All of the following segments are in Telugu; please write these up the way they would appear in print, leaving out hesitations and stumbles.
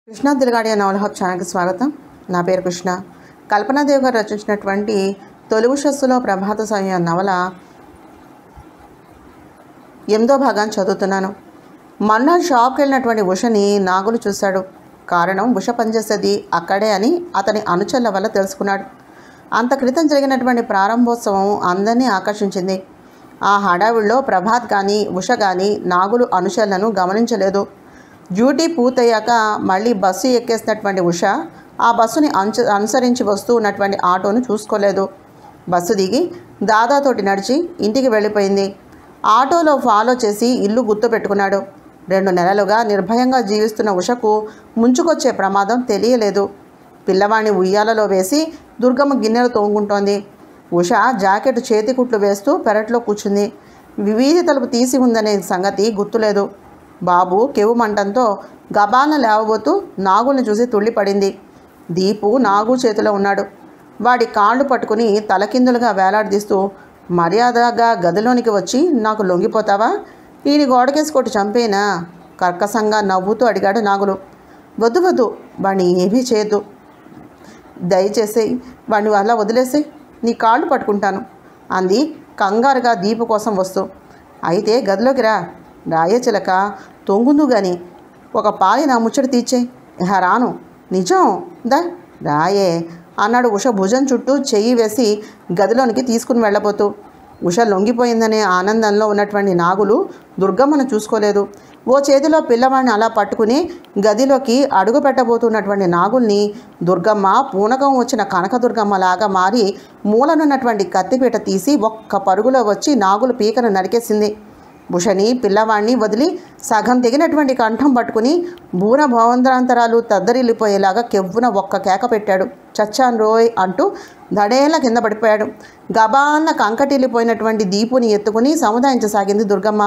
కృష్ణ దిల్గాడియా నవల హబ్ ఛానల్కి స్వాగతం. నా పేరు కృష్ణ. కల్పనాదేవి గారు రచించినటువంటి తొలి ఉషస్సులో ప్రభాత సమయం నవల 8వ భాగాన్ని చదువుతున్నాను. మన్నాడు షాప్కి వెళ్ళినటువంటి ఉషని నాగులు చూశాడు. కారణం ఉష పనిచేసేది అక్కడే అని అతని అనుచరుల వల్ల తెలుసుకున్నాడు. అంత క్రితం జరిగినటువంటి ప్రారంభోత్సవం అందరినీ ఆకర్షించింది. ఆ హడావిడిలో ప్రభాత్ కానీ ఉష కానీ నాగులు అనుచరులను గమనించలేదు. డ్యూటీ పూర్తయ్యాక మళ్ళీ బస్సు ఎక్కేసినటువంటి ఉష ఆ బస్సుని అనుసరించి వస్తూ ఉన్నటువంటి ఆటోను చూసుకోలేదు. బస్సు దిగి దాదాతోటి నడిచి ఇంటికి వెళ్ళిపోయింది. ఆటోలో ఫాలో చేసి ఇల్లు గుర్తు పెట్టుకున్నాడు. 2 నెలలుగా నిర్భయంగా జీవిస్తున్న ఉషకు ముంచుకొచ్చే ప్రమాదం తెలియలేదు. పిల్లవాడిని ఉయ్యాలలో వేసి దుర్గమ్మ గిన్నెలు తోముకుంటోంది. ఉష జాకెట్ చేతికుట్లు వేస్తూ పెరట్లో కూర్చుంది. వీధి తలుపు తీసి ఉందనే సంగతి గుర్తులేదు. బాబు కెవ్వుమంటంతో గబాలను లేవబోతూ నాగుల్ని చూసి తుళ్ళిపడింది. దీపు నాగు చేతిలో ఉన్నాడు. వాడి కాళ్ళు పట్టుకుని తలకిందులుగా వేలాడదీస్తూ, మర్యాదగా గదిలోనికి వచ్చి నాకు లొంగిపోతావా? ఈయన గోడకేసి కొట్టి చంపేనా? కర్కశంగా నవ్వుతూ అడిగాడు నాగులు. వద్దు వద్దు, వాడిని ఏమీ చేయొద్దు, దయచేసి వాడిని వల్ల వదిలేసి నీ కాళ్ళు పట్టుకుంటాను అంది కంగారుగా దీపు కోసం వస్తూ. అయితే గదిలోకి రాయే చిలక, తొంగుందు గాని ఒక పాలి నా ముచ్చట తీర్చే. రాను, నిజం దా రాయే అన్నాడు ఉష భుజం చుట్టూ చెయ్యి వేసి గదిలోనికి తీసుకుని వెళ్ళబోతూ. ఉష లొంగిపోయిందనే ఆనందంలో ఉన్నటువంటి నాగులు దుర్గమ్మను చూసుకోలేదు. ఓ చేతిలో పిల్లవాడిని అలా పట్టుకుని గదిలోకి అడుగు పెట్టబోతున్నటువంటి నాగుల్ని దుర్గమ్మ పూనకం వచ్చిన కనకదుర్గమ్మలాగా మారి మూలనున్నటువంటి కత్తిపీట తీసి ఒక్క పరుగులో వచ్చి నాగులు పీకను నరికేసింది. ఉషని పిల్లవాడిని వదిలి సగం తెగినటువంటి కంఠం పట్టుకుని బూన భవంతరాంతరాలు తద్దరిల్లిపోయేలాగా కెవ్వున ఒక్క కేక పెట్టాడు. చచ్చాన్ రోయ్ అంటూ దడేలా కింద పడిపోయాడు. గబాన్న కంకటిల్లిపోయినటువంటి దీపుని ఎత్తుకుని సముదాయించసాగింది దుర్గమ్మ.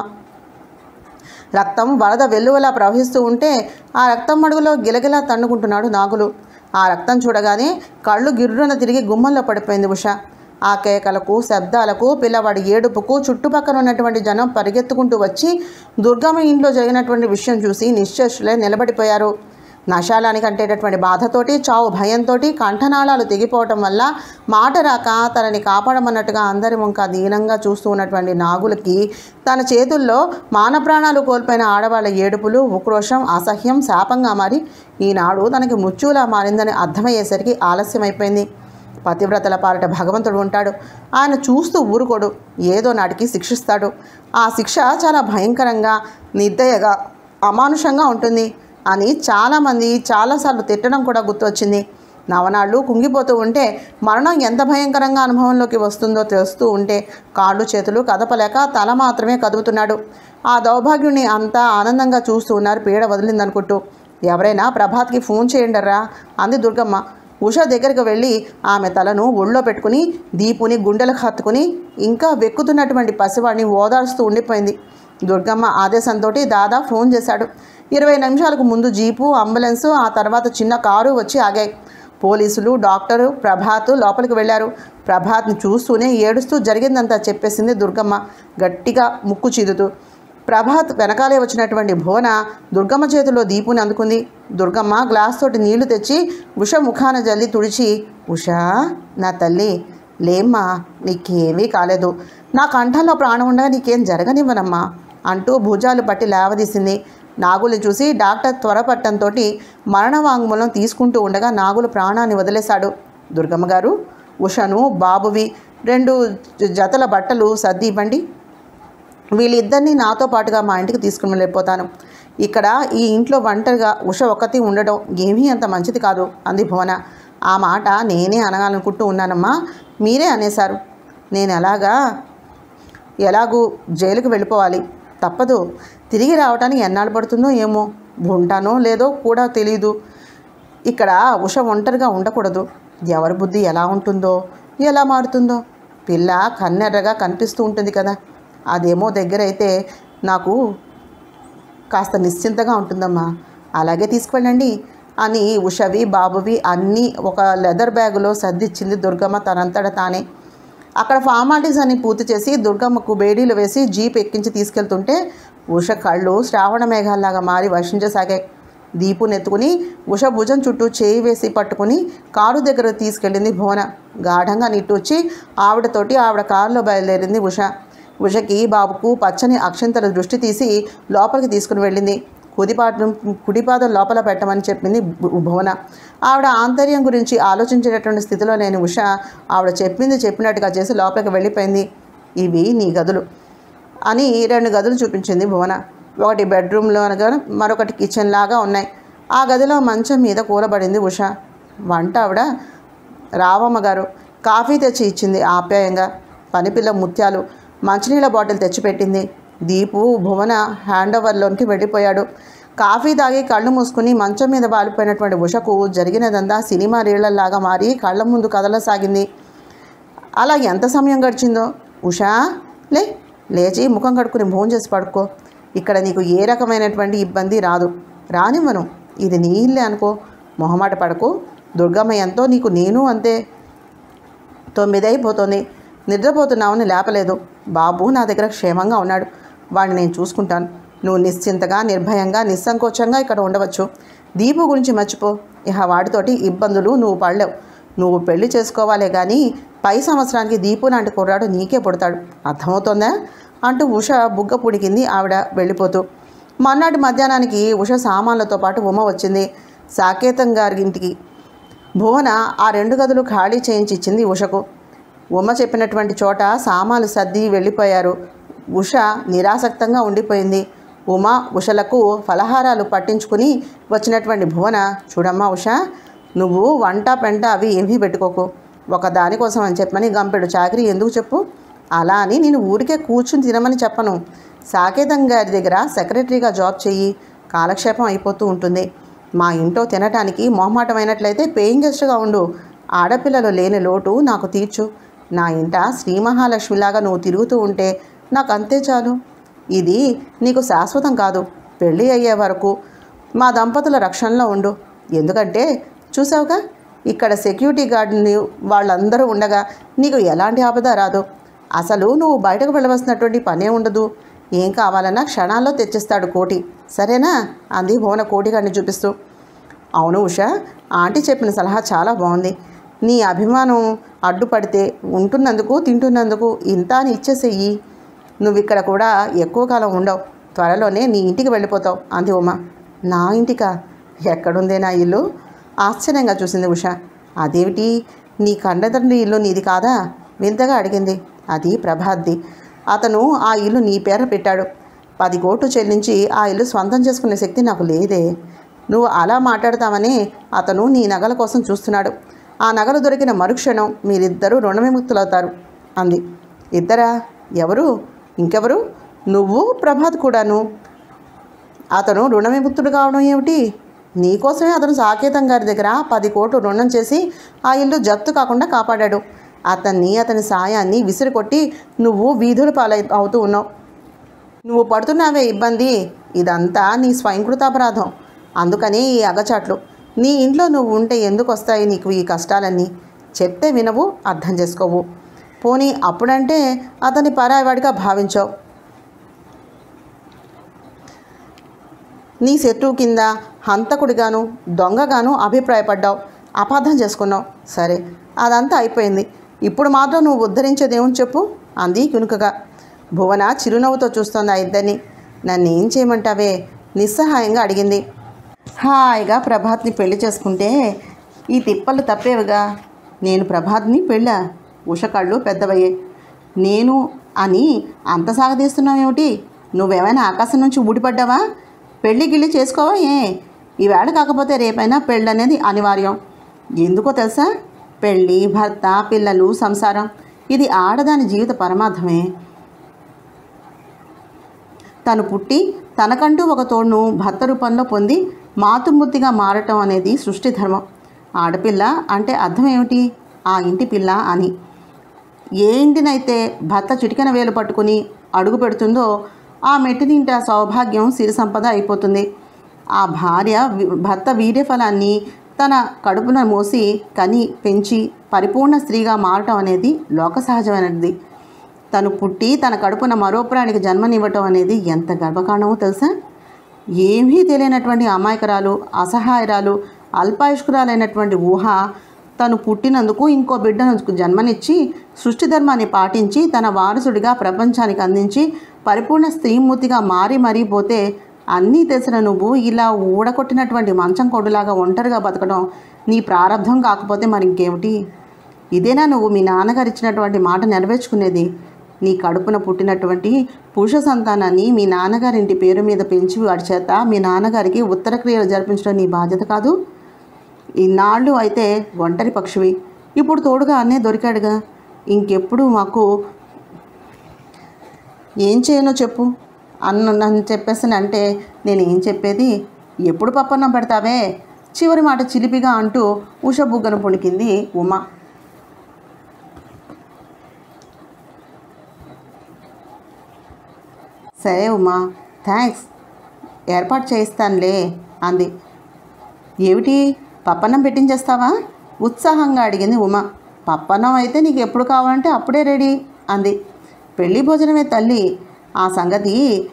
రక్తం వరద వెల్లువలా ప్రవహిస్తూ ఉంటే ఆ రక్తం మడుగులో గిలగిలా తన్నుకుంటున్నాడు నాగులు. ఆ రక్తం చూడగానే కళ్ళు గిర్రున తిరిగి గుమ్మంలో పడిపోయింది ఉష. ఆ కేకలకు, శబ్దాలకు, పిల్లవాడి ఏడుపుకు చుట్టుపక్కల ఉన్నటువంటి జనం పరిగెత్తుకుంటూ వచ్చి దుర్గమ్మ ఇంట్లో జరిగినటువంటి విషయం చూసి నిశ్చేష్టులే నిలబడిపోయారు. నశాలానికి అంటేటటువంటి బాధతోటి, చావు భయంతో కంఠనాళాలు తెగిపోవటం వల్ల మాట రాక తనని కాపాడమన్నట్టుగా అందరి వంక దీనంగా చూస్తూ ఉన్నటువంటి నాగులకి తన చేతుల్లో మానప్రాణాలు కోల్పోయిన ఆడవాళ్ళ ఏడుపులు, ఉక్రోషం, అసహ్యం శాపంగా మారి ఈనాడు తనకి మృత్యువులా మారిందని అర్థమయ్యేసరికి ఆలస్యమైపోయింది. పతివ్రతల పాలిట భగవంతుడు ఉంటాడు. ఆయన చూస్తూ ఊరుకోడు, ఏదో నాటికి శిక్షిస్తాడు. ఆ శిక్ష చాలా భయంకరంగా, నిర్దయగా, అమానుషంగా ఉంటుంది అని చాలామంది చాలాసార్లు తిట్టడం కూడా గుర్తొచ్చింది. నవనాళ్ళు కుంగిపోతూ ఉంటే మరణం ఎంత భయంకరంగా అనుభవంలోకి వస్తుందో తెలుస్తూ ఉంటే కాళ్ళు చేతులు కదపలేక తల మాత్రమే కదుపుతున్నాడు. ఆ దౌర్భాగ్యుని అంతా ఆనందంగా చూస్తూ ఉన్నారు పీడ వదిలిందనుకుంటూ. ఎవరైనా ప్రభాత్కి ఫోన్ చేయండర్రా అంది దుర్గమ్మ. ఉష దగ్గరికి వెళ్ళి ఆమె తలను ఒళ్ళో పెట్టుకుని దీపుని గుండెలకు హత్తుకుని ఇంకా వెక్కుతున్నటువంటి పసివాడిని ఓదార్స్తూ ఉండిపోయింది. దుర్గమ్మ ఆదేశంతో దాదా ఫోన్ చేశాడు. 20 నిమిషాలకు ముందు జీపు, అంబులెన్సు, ఆ తర్వాత చిన్న కారు వచ్చి ఆగాయి. పోలీసులు, డాక్టరు, ప్రభాత్ లోపలికి వెళ్ళారు. ప్రభాత్ని చూస్తూనే ఏడుస్తూ జరిగిందంతా చెప్పేసింది దుర్గమ్మ గట్టిగా ముక్కు చీదుతూ. ప్రభాత్ వెనకాలే వచ్చినటువంటి భువన దుర్గమ్మ చేతిలో దీపుని అందుకుంది. దుర్గమ్మ గ్లాస్ తోటి నీళ్లు తెచ్చి ఉష ముఖాన జల్లి తుడిచి, ఉషా నా తల్లి లేమ్మా, నీకేమీ కాలేదు, నా కంఠంలో ప్రాణం ఉండగా నీకేం జరగనివ్వనమ్మా అంటూ భుజాలు పట్టి లేవదీసింది. నాగుల్ని చూసి డాక్టర్ త్వరపట్టంతో మరణవాంగ్మూలం తీసుకుంటూ ఉండగా నాగులు ప్రాణాన్ని వదిలేశాడు. దుర్గమ్మ గారు, ఉషను, బాబువి 2 జతల బట్టలు సర్ది ఇవ్వండి. వీళ్ళిద్దరినీ నాతో పాటుగా మా ఇంటికి తీసుకుని వెళ్ళిపోతాను. ఇక్కడ ఈ ఇంట్లో ఒంటరిగా ఉష ఒక్కతి ఉండడం ఏమీ అంత మంచిది కాదు అంది భువన. ఆ మాట నేనే అనగాలనుకుంటూ ఉన్నానమ్మా, మీరే అనేశారు. నేను ఎలాగూ జైలుకి వెళ్ళిపోవాలి, తప్పదు. తిరిగి రావడానికి ఎన్నాళ్ళు పడుతుందో ఏమో, ఉంటానో లేదో కూడా తెలీదు. ఇక్కడ ఉష ఒంటరిగా ఉండకూడదు. ఎవరి బుద్ధి ఎలా ఉంటుందో, ఎలా మారుతుందో. పిల్ల కన్నెర్రగా కనిపిస్తూ ఉంటుంది కదా, అదేమో దగ్గరైతే నాకు కాస్త నిశ్చింతగా ఉంటుందమ్మా. అలాగే తీసుకువెళ్ళండి అని ఉషవి, బాబువి అన్నీ ఒక లెదర్ బ్యాగులో సర్దిచ్చింది దుర్గమ్మ తనంతట తానే. అక్కడ ఫార్మాలిటీస్ అన్ని పూర్తి చేసి దుర్గమ్మకు బేడీలు వేసి జీప్ ఎక్కించి తీసుకెళ్తుంటే ఉష కళ్ళు శ్రావణ మేఘాల్లాగా మారి వర్షించసాగాయి. దీపునెత్తుకుని ఉష భుజం చుట్టూ చేయి వేసి పట్టుకుని కారు దగ్గరకు తీసుకెళ్ళింది భువన. గాఢంగా నిట్టూర్చి ఆవిడతోటి ఆవిడ కారులో బయలుదేరింది ఉష. ఉషకి బాబుకు పచ్చని అక్షంతల దృష్టి తీసి లోపలికి తీసుకుని వెళ్ళింది. కుడిపాదం లోపల పెట్టమని చెప్పింది భువన. ఆవిడ ఆంతర్యం గురించి ఆలోచించేటటువంటి స్థితిలో లేని ఉష ఆవిడ చెప్పినట్టుగా చేసి లోపలికి వెళ్ళిపోయింది. ఇవి నీ గదులు అని 2 గదులు చూపించింది భువన. ఒకటి బెడ్రూమ్లో అనగా మరొకటి కిచెన్ లాగా ఉన్నాయి. ఆ గదిలో మంచం మీద కూలబడింది ఉష. వంట ఆవిడ రావమ్మ గారు కాఫీ తెచ్చి ఇచ్చింది ఆప్యాయంగా. పనిపిల్ల ముత్యాలు మంచినీళ్ళ బాటిల్ తెచ్చిపెట్టింది. దీపు భువన హ్యాండ్ ఓవర్లోకి వెళ్ళిపోయాడు. కాఫీ తాగి కళ్ళు మూసుకుని మంచం మీద వాలిపోయినటువంటి ఉషకు జరిగినదంతా సినిమా రీళ్లలాగా మారి కళ్ళ ముందు కదలసాగింది. అలా ఎంత సమయం గడిచిందో. ఉషా లేచి ముఖం కడుక్కుని భోజనం చేసి పడుకో. ఇక్కడ నీకు ఏ రకమైనటువంటి ఇబ్బంది రాదు. రానివ్వను. ఇది నీ ఇల్లే అనుకో. మొహమాట పడకు. దుర్గమ్మ ఎంతో, నీకు నేను అంతే. 9 అయిపోతుంది. నిద్రపోతున్నావని లేపలేదు. బాబు నా దగ్గర క్షేమంగా ఉన్నాడు. వాడిని నేను చూసుకుంటాను. నువ్వు నిశ్చింతగా, నిర్భయంగా, నిస్సంకోచంగా ఇక్కడ ఉండవచ్చు. దీపు గురించి మర్చిపో. ఇహ వాడితోటి ఇబ్బందులు నువ్వు పడలేవు. నువ్వు పెళ్లి చేసుకోవాలే కానీ పై సంవత్సరానికి దీపు లాంటి కుర్రాడు నీకే పుడతాడు. అర్థమవుతోందా అంటూ ఉష బుగ్గ పుడికింది ఆవిడ వెళ్ళిపోతూ. మర్నాటి మధ్యాహ్నానికి ఉష సామాన్లతో పాటు ఉమ వచ్చింది సాకేతం గారింటికి. భువన ఆ 2 గదులు ఖాళీ చేయించి ఇచ్చింది ఉషకు. ఉమ చెప్పినటువంటి చోట సామాన్లు సర్ది వెళ్ళిపోయారు. ఉష నిరాసక్తంగా ఉండిపోయింది. ఉమ ఉషలకు ఫలహారాలు పట్టించుకుని వచ్చినటువంటి భువన, చూడమ్మా ఉష, నువ్వు వంట పెంట అవి ఏమీ పెట్టుకోకు. ఒక దానికోసం అని చెప్పమని గంపెడు చాకరీ ఎందుకు చెప్పు? అలా అని నేను ఊరికే కూర్చుని తినమని చెప్పను. సాకేతం గారి దగ్గర సెక్రటరీగా జాబ్ చెయ్యి. కాలక్షేపం అయిపోతూ ఉంటుంది. మా ఇంట్లో తినటానికి మొహమాటమైనట్లయితే పేయింగ్ గెస్ట్గా ఉండు. ఆడపిల్లలు లేని లోటు నాకు తీర్చు. నా ఇంట శ్రీ మహాలక్ష్మిలాగా నువ్వు తిరుగుతూ ఉంటే నాకు అంతే చాలు. ఇది నీకు శాశ్వతం కాదు. పెళ్ళి అయ్యే వరకు మా దంపతుల రక్షణలో ఉండు. ఎందుకంటే చూసావుగా, ఇక్కడ సెక్యూరిటీ గార్డుని వాళ్ళందరూ ఉండగా నీకు ఎలాంటి ఆపద రాదు. అసలు నువ్వు బయటకు వెళ్ళవలసినటువంటి పనే ఉండదు. ఏం కావాలన్నా క్షణాల్లో తెచ్చిస్తాడు కోటి. సరేనా అంది భువన కోటిగాడిని చూపిస్తూ. అవును ఉష, ఆంటీ చెప్పిన సలహా చాలా బాగుంది. నీ అభిమానం అడ్డుపడితే ఉంటున్నందుకు తింటున్నందుకు ఇంత అని ఇచ్చేసేయి. నువ్వు ఇక్కడ కూడా ఎక్కువ కాలం ఉండవు. త్వరలోనే నీ ఇంటికి వెళ్ళిపోతావు అంది ఉమ. నా ఇంటికా? ఎక్కడుందే నా ఇల్లు? ఆశ్చర్యంగా చూసింది ఉష. అదేమిటి, నీ కండతండ్రి ఇల్లు నీది కాదా? వింతగా అడిగింది. అది ప్రభాత్ది. అతను ఆ ఇల్లు నీ పేర పెట్టాడు. 10 కోట్లు చెల్లించి ఆ ఇల్లు స్వంతం చేసుకునే శక్తి నాకు లేదే. నువ్వు అలా మాట్లాడతావని అతను నీ నగల కోసం చూస్తున్నాడు. ఆ నగలు దొరికిన మరుక్షణం మీరిద్దరూ రుణవిముక్తులవుతారు అంది. ఇద్దరా? ఎవరు? ఇంకెవరు? నువ్వు, ప్రభాత్ కూడాను. అతను రుణవిముక్తుడు కావడం ఏమిటి? నీకోసమే అతను సాకేతం గారి దగ్గర 10 కోట్లు రుణం చేసి ఆ ఇల్లు జప్తు కాకుండా కాపాడాడు. అతని సాయాన్ని విసిరికొట్టి నువ్వు వీధుల అవుతూ ఉన్నావు. నువ్వు పడుతున్నావే ఇబ్బంది, ఇదంతా నీ స్వయంకృతాపరాధం. అందుకని ఈ అగచాట్లు. నీ ఇంట్లో నువ్వు ఉంటే ఎందుకు వస్తాయి నీకు ఈ కష్టాలన్నీ? చెప్తే వినవు, అర్థం చేసుకోవు. పోనీ అప్పుడంటే అతని పరాయివాడిగా భావించావు. నీ శత్రువు కింద హంతకుడిగాను దొంగగాను అభిప్రాయపడ్డావు. అపార్థం చేసుకున్నావు. సరే, అదంతా అయిపోయింది. ఇప్పుడు మాత్రం నువ్వు ఉద్ధరించేదేమని చెప్పు అంది కునుకగా. భువన చిరునవ్వుతో చూస్తోంది ఆ ఇద్దరిని. నన్నేం చేయమంటావే నిస్సహాయంగా అడిగింది. హాయిగా ప్రభాత్ని పెళ్లి చేసుకుంటే ఈ తిప్పలు తప్పేవిగా. నేను ప్రభాత్ని పెళ్ళా? ఉష కళ్ళు పెద్దవయ్యే. నేను అని అంత సాగదీస్తున్నావేమిటి? నువ్వేమైనా ఆకాశం నుంచి ఊడిపడ్డావా? పెళ్ళి గిళ్ళి చేసుకోవా? ఈవేళ కాకపోతే రేపైనా పెళ్ళనేది అనివార్యం. ఎందుకో తెలుసా? పెళ్ళి, భర్త, పిల్లలు, సంసారం ఇది ఆడదాని జీవిత పరమార్థమే. తను పుట్టి తనకంటూ ఒక తోడును భర్త రూపంలో పొంది మాతృమూర్తిగా మారటం అనేది సృష్టి ధర్మం. ఆడపిల్ల అంటే అర్థం ఏమిటి? ఆ ఇంటి పిల్ల అని. ఏ ఇంటినైతే భర్త చిటికెన వేలు పట్టుకుని అడుగు పెడుతుందో ఆ మెట్టినింట సౌభాగ్యం సిరి సంపద అయిపోతుంది. ఆ భార్య భర్త వీర్యఫలాన్ని తన కడుపున మోసి కని పెంచి పరిపూర్ణ స్త్రీగా మారటం అనేది లోక సహజమైనది. తను పుట్టి తన కడుపున మరో ప్రాణికి జన్మనివ్వటం అనేది ఎంత గర్వకారణమో తెలుసా? ఏమీ తెలియనటువంటి అమాయకురాలు, అసహాయరాలు, అల్పాయుష్కురాలైనటువంటి ఊహ తను పుట్టినందుకు ఇంకో బిడ్డను జన్మనిచ్చి సృష్టి ధర్మాన్ని పాటించి తన వారసుడిగా ప్రపంచానికి అందించి పరిపూర్ణ స్త్రీమూర్తిగా మరీ పోతే అన్నీ తెలిసిన నువ్వు ఇలా ఊడకొట్టినటువంటి మంచం కొడులాగా ఒంటరిగా బతకడం నీ ప్రారంభం కాకపోతే మరి ఇంకేమిటి? ఇదేనా నువ్వు మీ నాన్నగారు ఇచ్చినటువంటి మాట నెరవేర్చుకునేది? నీ కడుపున పుట్టినటువంటి పురుష సంతానాన్ని మీ నాన్నగారింటి పేరు మీద పెంచి వాడి చేత మీ నాన్నగారికి ఉత్తర క్రియలు జరిపించడం నీ బాధ్యత కాదు? ఇన్నాళ్ళు అయితే ఒంటరి పక్షివి, ఇప్పుడు తోడుగా అన్నే దొరికాడుగా. ఇంకెప్పుడు మాకు ఏం చేయనో చెప్పు నన్ను చెప్పేసానంటే నేనేం చెప్పేది? ఎప్పుడు పప్పన్నం పెడతావే? చివరి మాట చిలిపిగా అంటూ ఉష బుగ్గను పొణికింది ఉమ. సరే ఉమా, థ్యాంక్స్, ఏర్పాటు చేయిస్తానులే అంది. ఏమిటి, పప్పన్నం పెట్టించేస్తావా? ఉత్సాహంగా అడిగింది ఉమ. పప్పన్నం అయితే నీకు ఎప్పుడు కావాలంటే అప్పుడే రెడీ అంది. పెళ్లి భోజనమే తల్లి, ఆ సంగతి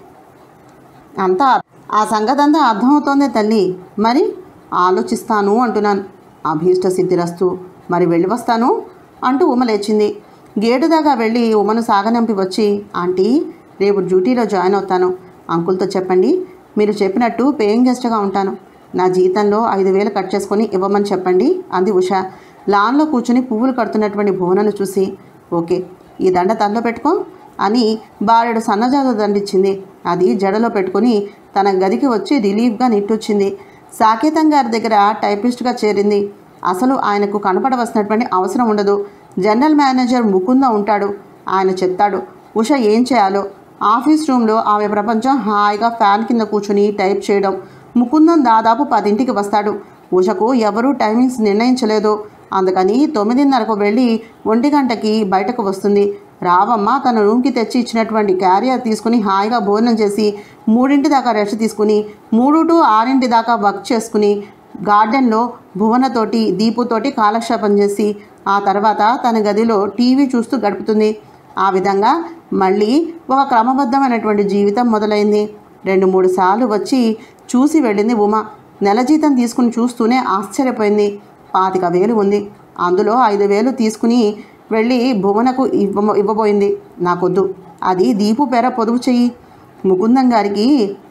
అంతా అర్థమవుతోందే తల్లి. మరి ఆలోచిస్తాను అంటున్నాను. అభీష్ట సిద్ధిరస్తు, మరి వెళ్ళి వస్తాను అంటూ ఉమ లేచింది. గేటు దాకా వెళ్ళి ఉమను సాగనంపి వచ్చి, ఆంటీ రేపు డ్యూటీలో జాయిన్ అవుతాను, అంకుల్తో చెప్పండి, మీరు చెప్పినట్టు పేయింగ్ గెస్ట్గా ఉంటాను, నా జీతంలో 5,000 కట్ చేసుకొని ఇవ్వమని చెప్పండి అంది ఉష. లాన్లో కూర్చుని పువ్వులు కడుతున్నటువంటి భువనను చూసి, ఓకే, ఈ దండ తనలో పెట్టుకో అని బారెడు సన్నజాజు దండిచ్చింది. అది జడలో పెట్టుకుని తన గదికి వచ్చి రిలీఫ్గా నిట్టొచ్చింది. సాకేతం గారి దగ్గర టైపిస్ట్గా చేరింది. అసలు ఆయనకు కనపడవలసినటువంటి అవసరం ఉండదు. జనరల్ మేనేజర్ ముకుంద ఉంటాడు, ఆయన చెప్తాడు ఉష ఏం చేయాలో. ఆఫీస్ రూమ్లో ఆమె ప్రపంచం హాయిగా ఫ్యాన్ కింద కూర్చుని టైప్ చేయడం. ముకుందం దాదాపు 10ంటికి వస్తాడు. ఉషకు ఎవరూ టైమింగ్స్ నిర్ణయించలేదు, అందుకని 9:30కు వెళ్ళి 1 గంటకి బయటకు వస్తుంది. రావమ్మ తన రూమ్కి తెచ్చి ఇచ్చినటువంటి క్యారియర్ తీసుకుని హాయిగా భోజనం చేసి 3 దాకా రెస్ట్ తీసుకుని 3 to 6 దాకా వర్క్ చేసుకుని గార్డెన్లో భువనతోటి దీపుతోటి కాలక్షేపం చేసి ఆ తర్వాత తన గదిలో టీవీ చూస్తూ గడుపుతుంది. ఆ విధంగా మళ్ళీ ఒక క్రమబద్ధమైనటువంటి జీవితం మొదలైంది. 2-3 సార్లు వచ్చి చూసి వెళ్ళింది ఉమ. నెల జీతం తీసుకుని చూస్తూనే ఆశ్చర్యపోయింది. 25,000 ఉంది, అందులో 5,000 తీసుకుని వెళ్ళి భువనకు ఇవ్వబోయింది. నాకొద్దు, అది దీపు పేర పొదుపు చెయ్యి, ముకుందం గారికి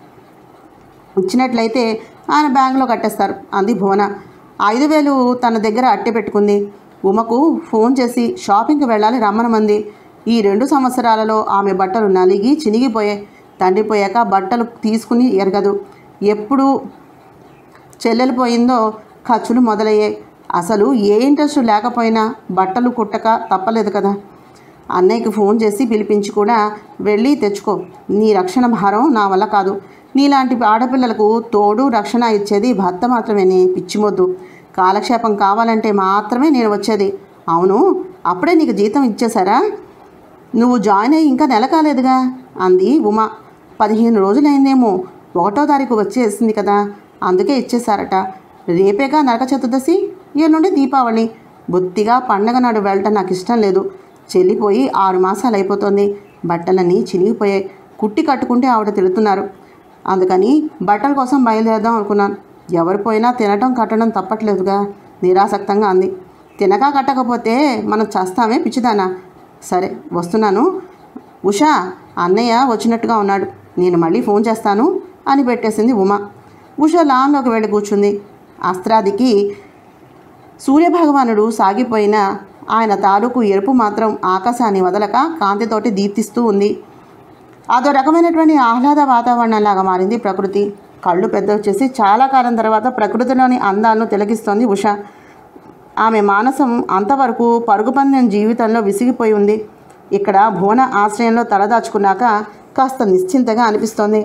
ఇచ్చినట్లయితే ఆయన బ్యాంకులో కట్టేస్తారు అంది భువన. 5,000 తన దగ్గర అట్టె పెట్టుకుంది. ఉమకు ఫోన్ చేసి షాపింగ్కి వెళ్ళాలి రమ్మనమంది. ఈ 2 సంవత్సరాలలో ఆమె బట్టలు నలిగి చినిగిపోయాయి. తండ్రి పోయాక బట్టలు తీసుకుని ఎరగదు. ఎప్పుడు చెల్లెలు పోయిందో ఖర్చులు మొదలయ్యాయి. అసలు ఏ ఇంట్రెస్ట్ లేకపోయినా బట్టలు కుట్టక తప్పలేదు కదా. అన్నయ్యకి ఫోన్ చేసి పిలిపించి కూడా వెళ్ళి తెచ్చుకో, నీ రక్షణ భారం నా వల్ల కాదు. నీలాంటి ఆడపిల్లలకు తోడు రక్షణ ఇచ్చేది భర్త మాత్రమేనే, పిచ్చిమొద్దు. కాలక్షేపం కావాలంటే మాత్రమే నేను వచ్చేది. అవును, అప్పుడే నీకు జీతం ఇచ్చేశారా? నువ్వు జాయిన్ అయ్యి ఇంకా నెల కాలేదుగా అంది ఉమ. 15 రోజులైందేమో, 1వ తారీఖు వచ్చేసింది కదా, అందుకే ఇచ్చేశారట. రేపేగా నరక చతుర్దశి, ఎల్లుండి దీపావళి. బొత్తిగా పండగ నాడు వెళ్ళటం నాకు ఇష్టం లేదు. చెల్లిపోయి 6 మాసాలు అయిపోతుంది. బట్టలన్నీ చినిగిపోయాయి. కుట్టి కట్టుకుంటే ఆవిడ తిడుతున్నారు. అందుకని బట్టల కోసం బయలుదేరదాం అనుకున్నాను. ఎవరు పోయినా తినటం కట్టడం తప్పట్లేదుగా, నిరాసక్తంగా అంది. తినక కట్టకపోతే మనం చేస్తామే పిచ్చిదానా. సరే వస్తున్నాను. ఉషా, అన్నయ్య వచ్చినట్టుగా ఉన్నాడు, నేను మళ్ళీ ఫోన్ చేస్తాను అని పెట్టేసింది ఉమ. ఉష లాన్లోకి వెళ్ళి కూర్చుంది. అస్త్రాదికి సూర్యభగవానుడు సాగిపోయిన ఆయన తాలూకు ఎరుపు మాత్రం ఆకాశాన్ని వదలక కాంతితోటి దీప్తిస్తూ ఉంది. అదో రకమైనటువంటి ఆహ్లాద వాతావరణంలాగా మారింది ప్రకృతి. కళ్ళు పెద్దవి చేసి చాలా కాలం తర్వాత ప్రకృతిలోని అందాలను తిలకిస్తోంది ఉష. ఆమె మానసం అంతవరకు పరుగుపందెం జీవితంలో విసిగిపోయి ఉంది. ఇక్కడ భువన ఆశ్రయంలో తలదాచుకున్నాక కాస్త నిశ్చింతగా అనిపిస్తోంది.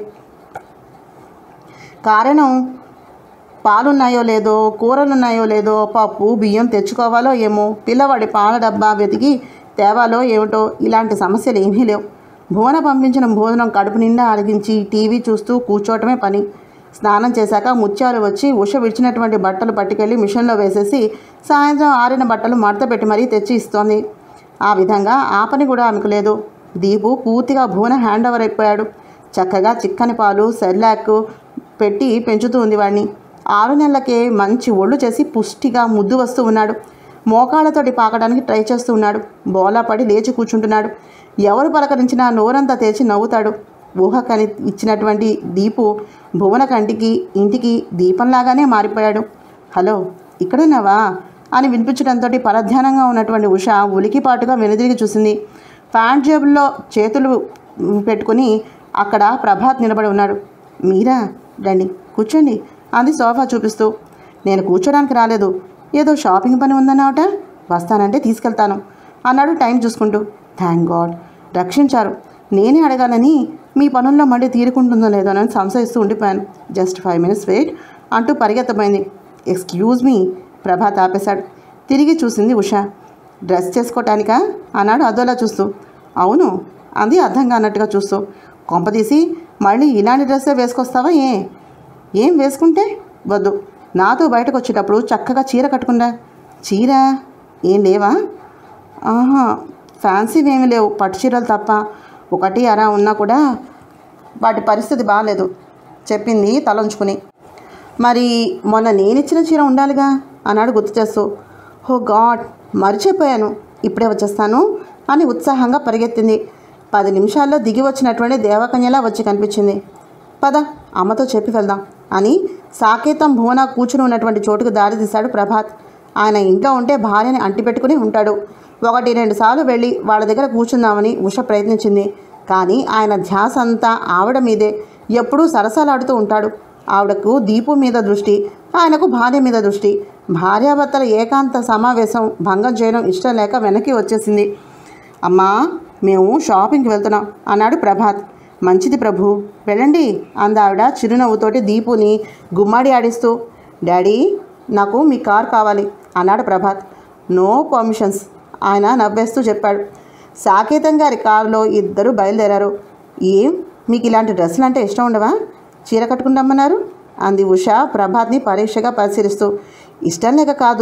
కారణం పాలున్నాయో లేదో, కూరలున్నాయో లేదో, పప్పు బియ్యం తెచ్చుకోవాలో ఏమో, పిల్లవాడి పాల డబ్బా వెతికి తేవాలో ఏమిటో, ఇలాంటి సమస్యలు ఏమీ లేవు. భువన పంపించిన భోజనం కడుపు నిండా అరిగించి టీవీ చూస్తూ కూర్చోవటమే పని. స్నానం చేశాక ముత్యాలు వచ్చి ఉష విడిచినటువంటి బట్టలు పట్టుకెళ్ళి మిషన్లో వేసేసి సాయంత్రం ఆరిన బట్టలు మడత పెట్టి మరీ తెచ్చి ఇస్తోంది. ఆ విధంగా ఆ పని కూడా ఆమెకు లేదు. దీపు పూర్తిగా భువన హ్యాండ్ ఓవర్ అయిపోయాడు. చక్కగా చిక్కని పాలు, సెర్లాక్ పెట్టి పెంచుతూ ఉంది వాడిని. 6 నెలలకే మంచి ఒళ్ళు చేసి పుష్టిగా ముద్దు వస్తూ ఉన్నాడు. మోకాళ్ళతోటి పాకడానికి ట్రై చేస్తూ ఉన్నాడు. బోలా పడి లేచి కూర్చుంటున్నాడు. ఎవరు పలకరించినా నోరంతా తెరిచి నవ్వుతాడు. ఊహకని ఇచ్చినటువంటి దీపు భువన కంటికి ఇంటికి దీపంలాగానే మారిపోయాడు. హలో, ఇక్కడున్నావా అని వినిపించడంతో పరధ్యానంగా ఉన్నటువంటి ఉష ఉలికిపాటుగా వెనుదిరిగి చూసింది. ప్యాంట్ జేబుల్లో చేతులు పెట్టుకుని అక్కడ ప్రభాత్ నిలబడి ఉన్నాడు. మీరా, రండి కూర్చోండి అంది సోఫా చూపిస్తూ. నేను కూర్చోడానికి రాలేదు, ఏదో షాపింగ్ పని ఉందన్నావట, వస్తానంటే తీసుకెళ్తాను అన్నాడు టైం చూసుకుంటూ. థ్యాంక్ గాడ్, రక్షించారు. నేనే అడగాలని మీ పనుల్లో మళ్ళీ తీరుకుంటుందో లేదో అని సంశయిస్తూ ఉండిపోయాను. జస్ట్ 5 minutes వెయిట్ అంటూ పరిగెత్తపోయింది. ఎక్స్క్యూజ్ మీ, ప్రభాత్ ఆపేశాడు. తిరిగి చూసింది ఉష. డ్రెస్ చేసుకోవటానికా అన్నాడు అదోలా చూస్తూ. అవును అంది అర్థం కానట్టుగా చూస్తూ. కొంపదీసి మళ్ళీ ఇలాంటి డ్రెస్సే వేసుకొస్తావా? ఏం వేసుకుంటే? వద్దు, నాతో బయటకు వచ్చేటప్పుడు చక్కగా చీర కట్టుకుందా. చీర ఏం లేవా? ఆహా, ఫ్యాన్సీవి ఏమీ లేవు, పట్టు చీరలు తప్ప. 1 అర ఉన్నా కూడా వాటి పరిస్థితి బాగాలేదు చెప్పింది తలంచుకుని. మరి మొన్న నేనిచ్చిన చీర ఉండాలిగా అన్నాడు గుర్తు చేస్తూ. ఓ గాడ్, మర్చిపోయాను, ఇప్పుడే వచ్చేస్తాను అని ఉత్సాహంగా పరిగెత్తింది. 10 నిమిషాల్లో దిగి వచ్చినటువంటి దేవకన్యలా వచ్చి కనిపించింది. పద, అమ్మతో చెప్పి వెళ్దాం అని సాకేతం భువన కూర్చుని ఉన్నటువంటి చోటుకు దారి తీశాడు ప్రభాత్. ఆయన ఇంట్లో ఉంటే భార్యని అంటిపెట్టుకుని ఉంటాడు. 1-2 సార్లు వెళ్ళి వాళ్ళ దగ్గర కూర్చుందామని ఉష ప్రయత్నించింది. కానీ ఆయన ధ్యాస అంతా ఆవిడ మీదే. ఎప్పుడూ సరసాలాడుతూ ఉంటాడు. ఆవిడకు దీపు మీద దృష్టి, ఆయనకు భార్య మీద దృష్టి. భార్యాభర్తల ఏకాంత సమావేశం భంగం చేయడం ఇష్టం లేక వెనక్కి వచ్చేసింది. అమ్మా, మేము షాపింగ్కి వెళ్తున్నాం అన్నాడు ప్రభాత్. మంచిది ప్రభు, వెళ్ళండి అందావిడ చిరునవ్వుతోటి దీపుని గుమ్మాడి ఆడిస్తూ. డాడీ, నాకు మీ కార్ కావాలి అన్నాడు ప్రభాత్. నో పర్మిషన్స్ ఆయన నవ్వేస్తూ చెప్పాడు. సాకేతం గారి కారులో ఇద్దరు బయలుదేరారు. ఏం, మీకు ఇలాంటి డ్రెస్సులు అంటే ఇష్టం ఉండవా? చీర కట్టుకుంటామన్నారు అంది ఉష ప్రభాత్ని పరీక్షగా పరిశీలిస్తూ. ఇష్టం లేక కాదు,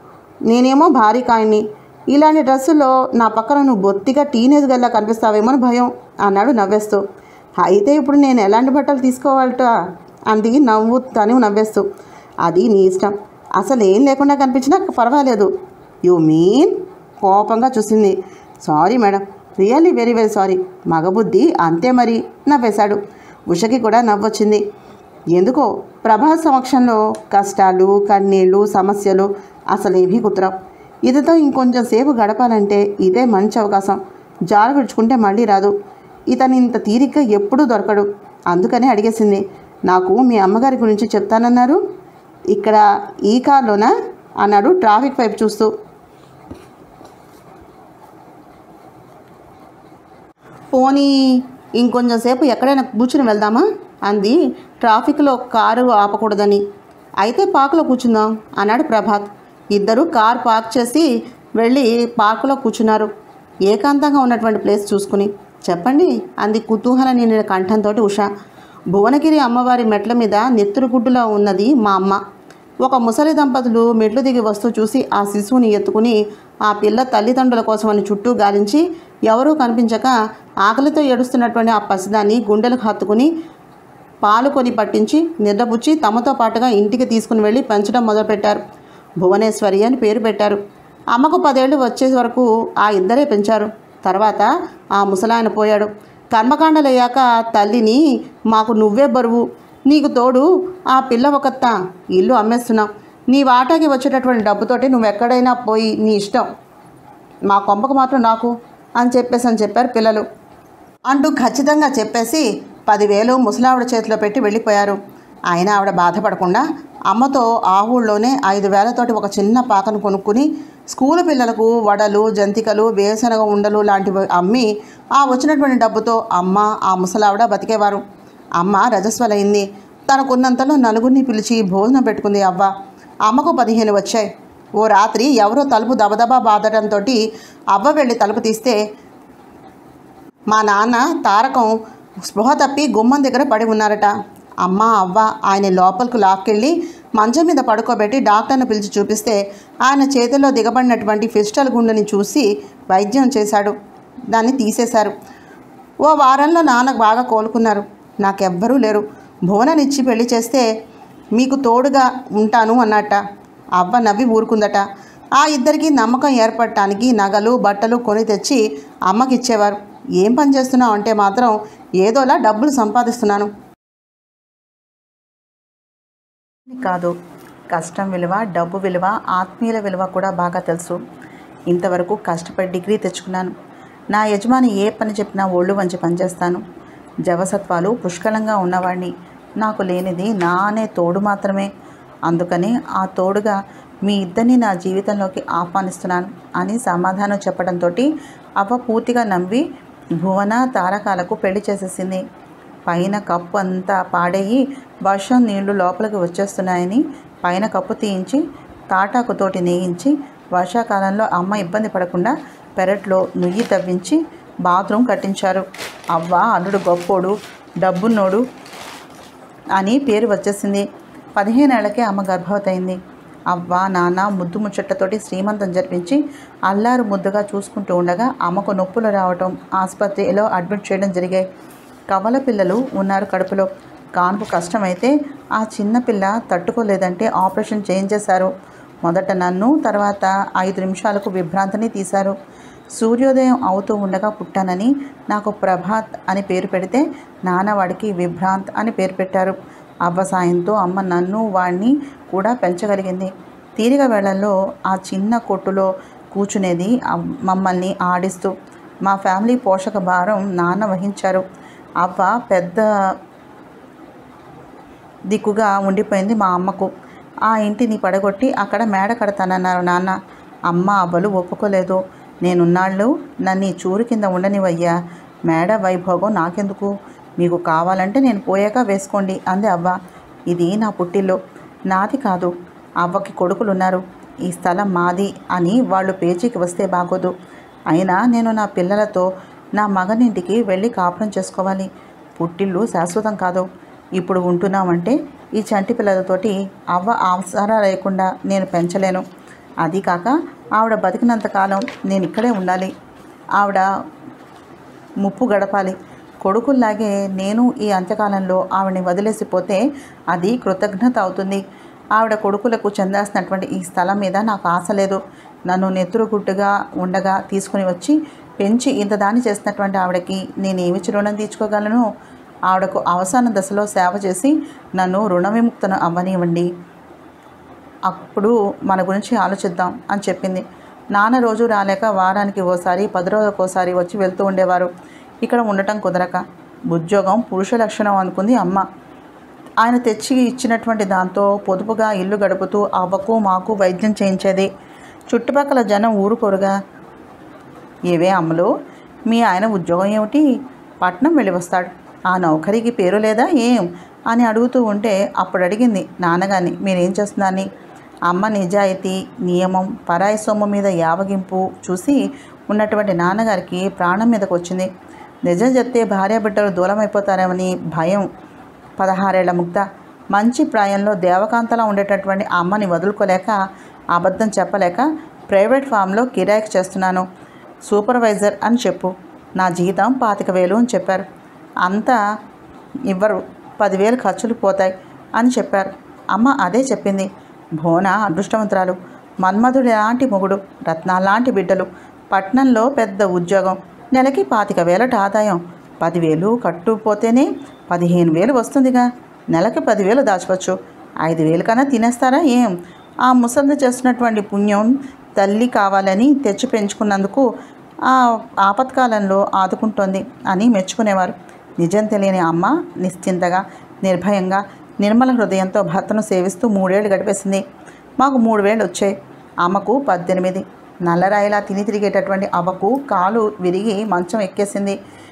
నేనేమో భారీ కాయన్ని. ఇలాంటి డ్రెస్సుల్లో నా పక్కన నువ్వు బొత్తిగా టీనేజ్ గల్లా కనిపిస్తావేమోని భయం అన్నాడు నవ్వేస్తూ. అయితే ఇప్పుడు నేను ఎలాంటి బట్టలు తీసుకోవాలట అంది తను నవ్వేస్తూ. అది నీ ఇష్టం, అసలు ఏం లేకుండా కనిపించినా పర్వాలేదు. You mean? కోపంగా చూసింది. Sorry madam, really very very sorry, మగబుద్ధి అంతే మరి నవ్వేశాడు. ఉషకి కూడా నవ్వొచ్చింది. ఎందుకో ప్రభాత్ సమక్షంలో కష్టాలు, కన్నీళ్ళు, సమస్యలు అసలేమీ కుదరవు. ఇదితో ఇంకొంచెం సేపు గడపాలంటే ఇదే మంచి అవకాశం. జారు విడుచుకుంటే మళ్ళీ రాదు. ఇతను ఇంత తీరిగ్గా ఎప్పుడూ దొరకడు. అందుకనే అడిగేసింది. నాకు మీ అమ్మగారి గురించి చెప్తానన్నారు, ఇక్కడ ఈ కార్లోనా అన్నాడు ట్రాఫిక్ వైపు చూస్తూ. పోనీ ఇంకొంచెం సేపు ఎక్కడైనా కూర్చుని వెళ్దామా అంది ట్రాఫిక్లో కారు ఆపకూడదని. అయితే పార్కులో కూర్చుందాం అన్నాడు ప్రభాత్. ఇద్దరు కార్ పార్క్ చేసి వెళ్ళి పార్కులో కూర్చున్నారు. ఏకాంతంగా ఉన్నటువంటి ప్లేస్ చూసుకుని. చెప్పండి అంది కుతూహల నిండిన కంఠంతో ఉష. భువనగిరి అమ్మవారి మెట్ల మీద నెత్తురుగుడ్డులో ఉన్నది మా అమ్మ. ఒక ముసలి దంపతులు మెట్లు దిగి వస్తూ చూసి ఆ శిశువుని ఎత్తుకుని ఆ పిల్ల తల్లిదండ్రుల కోసమని చుట్టూ గాలించి ఎవరూ కనిపించక ఆకలితో ఏడుస్తున్నటువంటి ఆ పసిదాన్ని గుండెలకు హత్తుకుని పాలు కొని పట్టించి నిద్రపుచ్చి తమతో పాటుగా ఇంటికి తీసుకుని వెళ్ళి పెంచడం మొదలుపెట్టారు. భువనేశ్వరి అని పేరు పెట్టారు. అమ్మకు 10 ఏళ్ళు వచ్చే వరకు ఆ ఇద్దరే పెంచారు. తర్వాత ఆ ముసలాయన పోయాడు. కర్మకాండలయ్యాక తల్లిని మాకు నువ్వే బరువు, నీకు తోడు ఆ పిల్ల ఒకత్త, ఇల్లు అమ్మేస్తున్నాం, నీ వాటాకి వచ్చేటటువంటి డబ్బుతోటి నువ్వెక్కడైనా పోయి నీ ఇష్టం, మా కొంపకు మాత్రం నాకు అని చెప్పారు పిల్లలు అంటూ ఖచ్చితంగా చెప్పేసి 10,000 ముసలావిడ చేతిలో పెట్టి వెళ్ళిపోయారు. అయినా ఆవిడ బాధపడకుండా అమ్మతో ఆ ఊళ్ళోనే 5,000తోటి ఒక చిన్న పాకను కొనుక్కుని స్కూలు పిల్లలకు వడలు, జంతికలు, వేసనగ ఉండలు లాంటివి అమ్మి ఆ వచ్చినటువంటి డబ్బుతో అమ్మ ఆ ముసలావిడ బతికేవారు. అమ్మ రజస్వలైంది. తనకున్నంతలో నలుగురిని పిలిచి భోజనం పెట్టుకుంది అవ్వ. అమ్మకు 15 వచ్చాయి. ఓ రాత్రి ఎవరో తలుపు దబదబా బాదడంతో అవ్వ వెళ్ళి తలుపు తీస్తే మా నాన్న తారకం స్పృహ తప్పి గుమ్మం దగ్గర పడి ఉన్నారట. అమ్మ అవ్వ ఆయన లోపలికి లాక్కెళ్ళి మంచం మీద పడుకోబెట్టి డాక్టర్ని పిలిచి చూపిస్తే ఆయన చేతిలో దిగబడినటువంటి ఫిస్టల్ గుండెని చూసి వైద్యం చేశాడు. దాన్ని తీసేశారు. ఓ వారంలో నాన్న బాగా కోలుకున్నారు. నాకెవ్వరూ లేరు. భువననిచ్చి పెళ్లి చేస్తే మీకు తోడుగా ఉంటాను అన్నట్ట. అవ్వ నవ్వి ఊరుకుందట. ఆ ఇద్దరికి నమ్మకం ఏర్పడటానికి నగలు బట్టలు కొని తెచ్చి అమ్మకిచ్చేవారు. ఏం పని చేస్తున్నావు అంటే మాత్రం ఏదోలా డబ్బులు సంపాదిస్తున్నాను కాదు. కష్టం విలువ, డబ్బు విలువ, ఆత్మీయుల విలువ కూడా బాగా తెలుసు. ఇంతవరకు కష్టపడి డిగ్రీ తెచ్చుకున్నాను. నా యజమాని ఏ పని చెప్పినా ఒళ్ళు వంచి పనిచేస్తాను. జవసత్వాలు పుష్కలంగా ఉన్నవాడిని. నాకు లేనిది నా అనే తోడు మాత్రమే. అందుకని ఆ తోడుగా మీ ఇద్దరిని నా జీవితంలోకి ఆహ్వానిస్తున్నాను అని సమాధానం చెప్పడంతో అవ్వ పూర్తిగా నమ్మి భువన తారకాలకు పెళ్లి చేసేసింది. పైన కప్పు అంతా పాడేయి వర్షం నీళ్లు లోపలికి వచ్చేస్తున్నాయని పైన కప్పు తీయించి తాటాకుతోటి నేయించి వర్షాకాలంలో అమ్మ ఇబ్బంది పడకుండా పెరట్లో నుయ్యి తవ్వించి బాత్రూమ్ కట్టించారు. అవ్వ అల్లుడు గొప్పోడు, డబ్బున్నోడు అని పేరు వచ్చేసింది. 15 ఏళ్లకే అమ్మ గర్భవతి అయింది. అవ్వ నాన్న ముద్దు ముచ్చట్లతోటి శ్రీమంతం జరిపించి అల్లారు ముద్దుగా చూసుకుంటూ ఉండగా అమ్మకు నొప్పులు రావటం, ఆసుపత్రిలో అడ్మిట్ చేయడం జరిగాయి. కవల పిల్లలు ఉన్నారు కడుపులో. కాన్పు కష్టమైతే ఆ చిన్నపిల్ల తట్టుకోలేదంటే ఆపరేషన్ చేయించేశారు. మొదట నన్ను, తర్వాత 5 నిమిషాలకు విభ్రాంతిని తీశారు. సూర్యోదయం అవుతూ ఉండగా పుట్టానని నాకు ప్రభాత్ అని పేరు పెడితే నాన్న వాడికి విభ్రాంత్ అని పేరు పెట్టారు. అవ్వ సాయంతో అమ్మ నన్ను వాడిని కూడా పెంచగలిగింది. తీరిక వేళల్లో ఆ చిన్న కొట్టులో కూర్చునేది మమ్మల్ని ఆడిస్తూ. మా ఫ్యామిలీ పోషక భారం నాన్న వహించారు. అవ్వ పెద్ద దిక్కుగా ఉండిపోయింది మా అమ్మకు. ఆ ఇంటిని పడగొట్టి అక్కడ మేడ కడతానన్నారు నాన్న. అమ్మ అవ్వలు ఒప్పుకోలేదు. నేనున్నాళ్ళు నన్ను చూరు కింద ఉండనివయ్యా, మేడ వైభోగం నాకెందుకు, మీకు కావాలంటే నేను పోయాక వేసుకోండి అంది అవ్వ. ఇది నా పుట్టిల్లు, నాది కాదు. అవ్వకి కొడుకులున్నారు. ఈ స్థలం మాది అని వాళ్ళు పేచీకి వస్తే బాగోదు. అయినా నేను నా పిల్లలతో నా మగనింటికి వెళ్ళి కాపురం చేసుకోవాలి. పుట్టిల్లు శాశ్వతం కాదు. ఇప్పుడు ఉంటున్నామంటే ఈ చంటి పిల్లలతోటి అవ్వ అవసరం లేకుండా నేను పెంచలేను. అది కాక ఆవిడ బతికినంతకాలం నేను ఇక్కడే ఉండాలి. ఆవిడ ముప్పు గడపాలి. కొడుకుల్లాగే నేను ఈ అంత్యకాలంలో ఆవిడని వదిలేసిపోతే అది కృతజ్ఞత అవుతుంది. ఆవిడ కొడుకులకు చెందాల్సినటువంటి ఈ స్థలం మీద నాకు ఆశ లేదు. నన్ను నెత్తురుగుడ్డుగా ఉండగా తీసుకుని వచ్చి పెంచి ఇంత దాన్ని చేసినటువంటి ఆవిడకి నేనేమి రుణం తీర్చుకోగలను? ఆవిడకు అవసాన దశలో సేవ చేసి నన్ను రుణ విముక్తను అవ్వనివ్వండి. అప్పుడు మన గురించి ఆలోచిద్దాం అని చెప్పింది. నాన్న రోజు రాలేక వారానికి ఓసారి 10 రోజులకోసారి వచ్చి వెళ్తూ ఉండేవారు. ఇక్కడ ఉండటం కుదరక ఉద్యోగం పురుష లక్షణం అనుకుంది అమ్మ. ఆయన తెచ్చి ఇచ్చినటువంటి దాంతో పొదుపుగా ఇల్లు గడుపుతూ అవ్వకు మాకు వైద్యం చేయించేది. చుట్టుపక్కల జనం ఊరుకోరుగా, ఏవే అమ్మలో మీ ఆయన ఉద్యోగం ఏమిటి? పట్నం వెళ్ళి వస్తాడు. ఆ నౌకరికి పేరు లేదా ఏం అని అడుగుతూ ఉంటే అప్పుడు అడిగింది నాన్నగారిని, మీరేం చేస్తున్నారని. అమ్మ నిజాయితీ, నియమం, పరాయి సొమ్ము మీద యావగింపు చూసి ఉన్నటువంటి నాన్నగారికి ప్రాణం మీదకు వచ్చింది. నిజం చెప్తే భార్యాబిడ్డలు దూరమైపోతారేమని భయం. 16 ఏళ్ల ముగ్ధ మంచి ప్రాయంలో దేవకాంతలా ఉండేటటువంటి అమ్మని వదులుకోలేక, అబద్ధం చెప్పలేక ప్రైవేట్ ఫామ్లో కిరాయికి చేస్తున్నాను. సూపర్వైజర్ అని చెప్పు. నా జీతం 25,000 అని చెప్పారు. అంతా ఇవ్వరు, 10,000 ఖర్చులు పోతాయి అని చెప్పారు. అమ్మ అదే చెప్పింది. భువన అదృష్టవంతురాలు. మన్మధుడి లాంటి మొగుడు, రత్నాలాంటి బిడ్డలు, పట్నంలో పెద్ద ఉద్యోగం, నెలకి 25,000 ఆదాయం. 10,000 కట్టుపోతేనే 15,000 వస్తుందిగా. నెలకి 10,000 దాచవచ్చు. 5,000 కన్నా తినేస్తారా ఏం? ఆ ముసలిది చేస్తున్నటువంటి పుణ్యం తల్లి కావాలని తెచ్చి పెంచుకున్నందుకు ఆ ఆపత్కాలంలో ఆదుకుంటోంది అని మెచ్చుకునేవారు. నిజం తెలియని అమ్మ నిశ్చింతగా, నిర్భయంగా, నిర్మల హృదయంతో భర్తను సేవిస్తూ 3 ఏళ్ళు గడిపేసింది. మాకు 3,000 వచ్చాయి. అమ్మకు 18. నల్లరాయిలా తిని తిరిగేటటువంటి అవ్వకు కాలు విరిగి మంచం ఎక్కేసింది.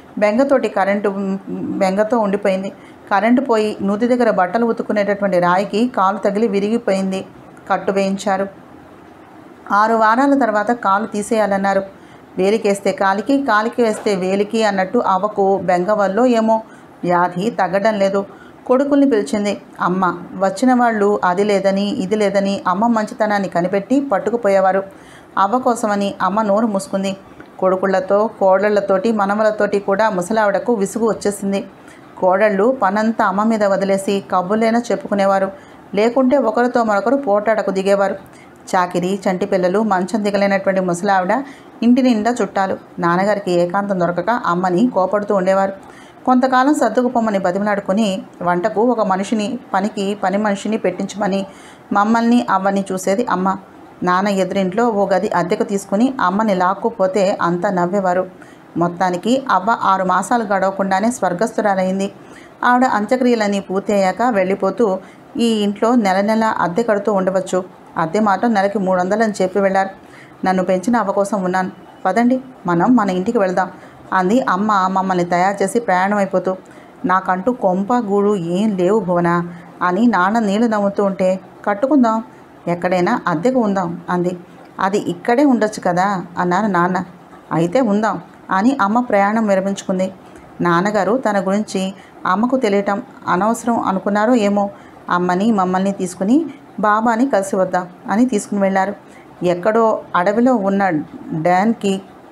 బెంగతో ఉండిపోయింది. కరెంటు పోయి నూతి దగ్గర బట్టలు ఉతుక్కునేటటువంటి రాయికి కాలు తగిలి విరిగిపోయింది. కట్టు వేయించారు. 6 వారాల తర్వాత కాలు తీసేయాలన్నారు. వేలికేస్తే కాలికి, కాలికి వేస్తే వేలికి అన్నట్టు అవ్వకు బెంగ వల్లో ఏమో వ్యాధి తగ్గడం లేదు. కొడుకుల్ని పిలిచింది అమ్మ. వచ్చిన వాళ్ళు అది లేదని ఇది లేదని అమ్మ మంచితనాన్ని కనిపెట్టి పట్టుకుపోయేవారు. అవ్వ కోసమని అమ్మ నోరు మూసుకుంది. కొడుకుళ్లతో, కోడళ్లతోటి, మనవలతోటి కూడా ముసలావిడకు విసుగు వచ్చేసింది. కోడళ్ళు పనంతా అమ్మ మీద వదిలేసి కబుర్లైనా చెప్పుకునేవారు, లేకుంటే ఒకరితో మరొకరు పోటాడకు దిగేవారు. చాకిరి చంటి పిల్లలు, మంచం దిగలేనటువంటి ముసలావిడ, ఇంటి నిండా చుట్టాలు. నాన్నగారికి ఏకాంతం దొరకక అమ్మని కోపడుతూ ఉండేవారు. కొంతకాలం సర్దుకుపోమని బతిమలాడుకుని వంటకు ఒక మనిషిని, పనికి పని మనిషిని పెట్టించమని మమ్మల్ని అవ్వని చూసేది అమ్మ. నాన్న ఎదురింట్లో ఓ గది అద్దెకు తీసుకుని అమ్మని లాక్కుపోతే అంతా నవ్వేవారు. మొత్తానికి అవ్వ 6 మాసాలు గడవకుండానే స్వర్గస్థురాలైంది. ఆవిడ అంత్యక్రియలన్నీ పూర్తి అయ్యాక వెళ్ళిపోతూ ఈ ఇంట్లో నెల నెల అద్దె కడుతూ ఉండవచ్చు, అద్దె మాత్రం నెలకి 300 అని చెప్పి వెళ్ళారు. నన్ను పెంచిన అవ్వ కోసం ఉన్నాను, పదండి మనం మన ఇంటికి వెళ్దాం అంది అమ్మ మమ్మల్ని తయారు చేసి ప్రయాణం అయిపోతూ. నాకంటూ కొంప గూడు ఏం లేవు భువన అని నాన్న నీళ్లు నవ్వుతూ ఉంటే, కట్టుకుందాం, ఎక్కడైనా అద్దెకు ఉందాం అంది. అది ఇక్కడే ఉండొచ్చు కదా అన్నారు నాన్న. అయితే ఉందాం అని అమ్మ ప్రయాణం విరమించుకుంది. నాన్నగారు తన గురించి అమ్మకు తెలియటం అనవసరం అనుకున్నారో ఏమో, అమ్మని మమ్మల్ని తీసుకుని బాబాని కలిసి వద్దాం అని తీసుకుని వెళ్ళారు. ఎక్కడో అడవిలో ఉన్న డ్యాన్కి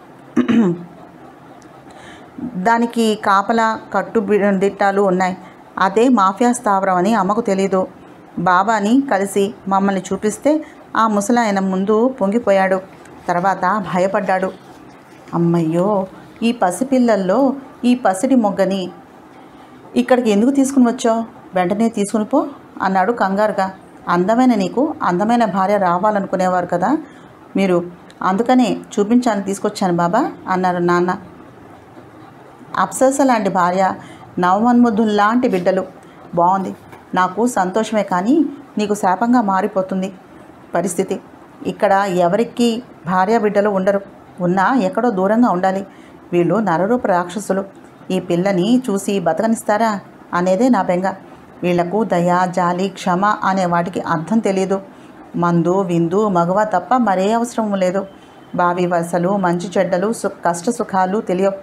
దానికి కాపలా కట్టుదిట్టాలు ఉన్నాయి. అదే మాఫియా స్థావరం అని అమ్మకు తెలీదు. బాబాని కలిసి మమ్మల్ని చూపిస్తే ఆ ముసలాయన ముందు పొంగిపోయాడు, తర్వాత భయపడ్డాడు. అమ్మయ్యో, ఈ పసిపిల్లల్లో ఈ పసిడి మొగ్గని ఇక్కడికి ఎందుకు తీసుకుని వచ్చావు? వెంటనే తీసుకుని పో అన్నాడు కంగారుగా. అందమైన నీకు అందమైన భార్య రావాలనుకునేవారు కదా మీరు, అందుకనే చూపించాలని తీసుకొచ్చాను బాబా అన్నారు నాన్న. అప్సరస లాంటి భార్య, నవమన్ముద్ధుల్లాంటి బిడ్డలు, బాగుంది. నాకు సంతోషమే, కానీ నీకు శాపంగా మారిపోతుంది పరిస్థితి. ఇక్కడ ఎవరికి భార్య బిడ్డలు ఉండరు, ఉన్నా ఎక్కడో దూరంగా ఉండాలి. వీళ్ళు నరరూప రాక్షసులు. ఈ పిల్లని చూసి బతకనిస్తారా అనేదే నా బెంగ. వీళ్లకు దయ, జాలి, క్షమ అనే వాటికి అర్థం తెలియదు. మందు, విందు, మగవ తప్ప మరే అవసరం లేదు. బావి వరుసలు, మంచి చెడ్డలు, కష్ట సుఖాలు తెలియవు.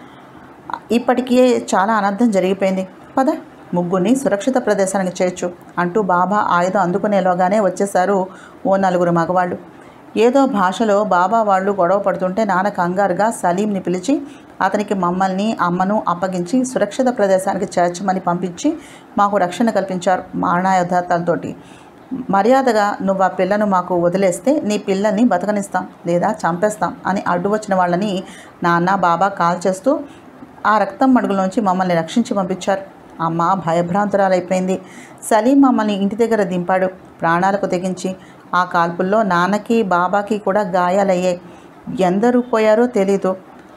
ఇప్పటికే చాలా అనర్థం జరిగిపోయింది. పద, ముగ్గురిని సురక్షిత ప్రదేశానికి చేర్చు అంటూ బాబా ఆయుధం అందుకునేలోగానే వచ్చేశారు ఓ 4 మగవాళ్ళు. ఏదో భాషలో బాబా వాళ్ళు గొడవ పడుతుంటే నాన్న కంగారుగా సలీంని పిలిచి అతనికి మమ్మల్ని అమ్మను అప్పగించి సురక్షిత ప్రదేశానికి చేర్చమని పంపించి మాకు రక్షణ కల్పించారు మారణాయుధాలతోటి. మర్యాదగా నువ్వు ఆ పిల్లను మాకు వదిలేస్తే నీ పిల్లల్ని బతకనిస్తాం లేదా చంపేస్తాం అని అడ్డు వచ్చిన వాళ్ళని నాన్న బాబా కాల్ చేస్తూ ఆ రక్తం మడుగులోంచి మమ్మల్ని రక్షించి పంపించారు. అమ్మ భయభ్రాంతురాలైపోయింది. సలీం మమ్మల్ని ఇంటి దగ్గర దింపాడు ప్రాణాలకు తెగించి. ఆ కాల్పుల్లో నాన్నకి బాబాకి కూడా గాయాలయ్యాయి. ఎందరూ పోయారో తెలీదు.